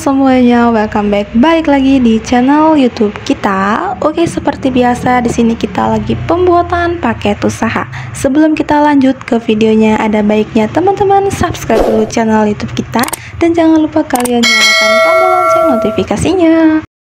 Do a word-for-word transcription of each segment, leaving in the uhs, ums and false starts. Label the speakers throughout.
Speaker 1: semuanya, welcome back. Balik lagi di channel YouTube kita. Oke, seperti biasa di sini kita lagi pembuatan paket usaha. Sebelum kita lanjut ke videonya, ada baiknya teman-teman subscribe dulu channel YouTube kita dan jangan lupa kalian nyalakan tombol lonceng notifikasinya.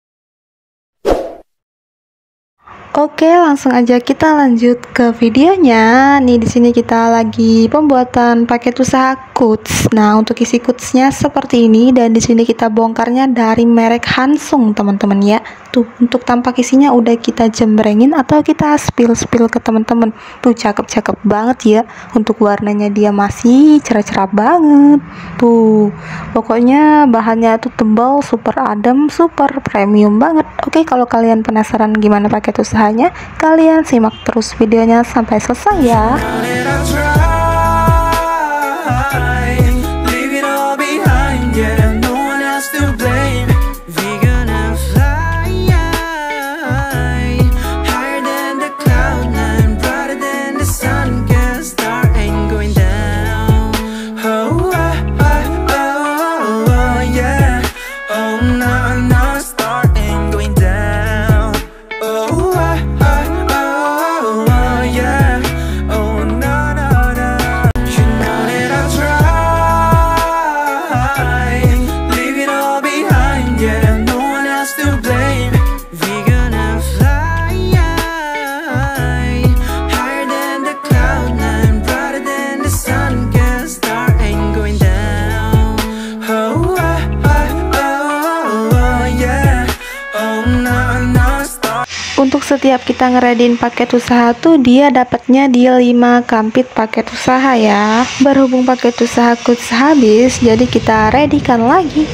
Speaker 1: Oke, langsung aja kita lanjut ke videonya. Nih di sini kita lagi pembuatan paket usaha Kuts. Nah, untuk isi Kutsnya seperti ini dan di sini kita bongkarnya dari merek Hansung, teman-teman ya. Tuh, untuk tampak isinya udah kita jembrengin atau kita spill-spill ke teman-teman. Tuh, cakep-cakep banget ya. Untuk warnanya dia masih cerah-cerah banget. Tuh, pokoknya bahannya tuh tebal, super adem, super premium banget. Oke, kalau kalian penasaran gimana paket usaha, kalian simak terus videonya sampai selesai ya. Untuk setiap kita ngeredin paket usaha tuh dia dapatnya di lima kampit paket usaha ya. Berhubung paket usaha Kuts habis, jadi kita readykan lagi.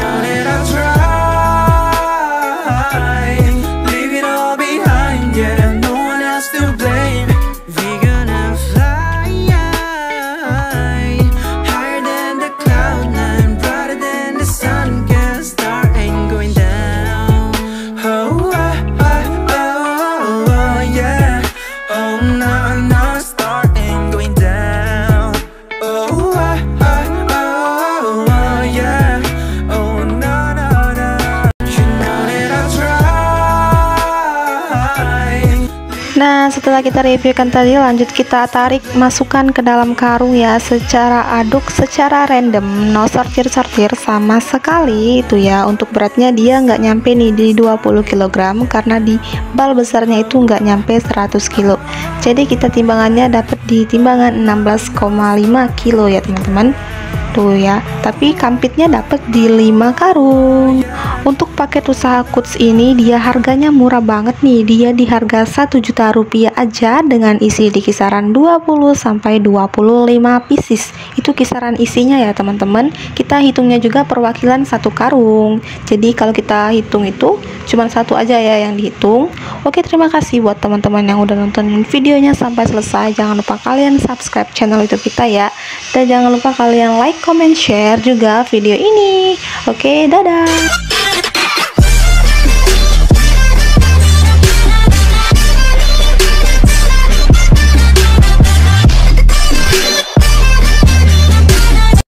Speaker 1: Nah, setelah kita reviewkan tadi, lanjut kita tarik masukkan ke dalam karung ya, secara aduk, secara random, no sortir-sortir sama sekali itu ya. Untuk beratnya dia nggak nyampe nih di dua puluh kilogram karena di bal besarnya itu nggak nyampe seratus kilo. Jadi kita timbangannya dapat di timbangan enam belas koma lima kilo ya teman-teman. Tuh ya, tapi kampitnya dapat di lima karung. Untuk paket usaha Kuts ini dia harganya murah banget nih, dia di harga satu juta rupiah aja dengan isi di kisaran dua puluh sampai dua puluh lima pieces. Itu kisaran isinya ya teman-teman. Kita hitungnya juga perwakilan satu karung. Jadi kalau kita hitung itu cuma satu aja ya yang dihitung. Oke, terima kasih buat teman-teman yang udah nontonin videonya sampai selesai. Jangan lupa kalian subscribe channel YouTube kita ya. Dan jangan lupa kalian like, comment, share juga video ini. Oke, dadah.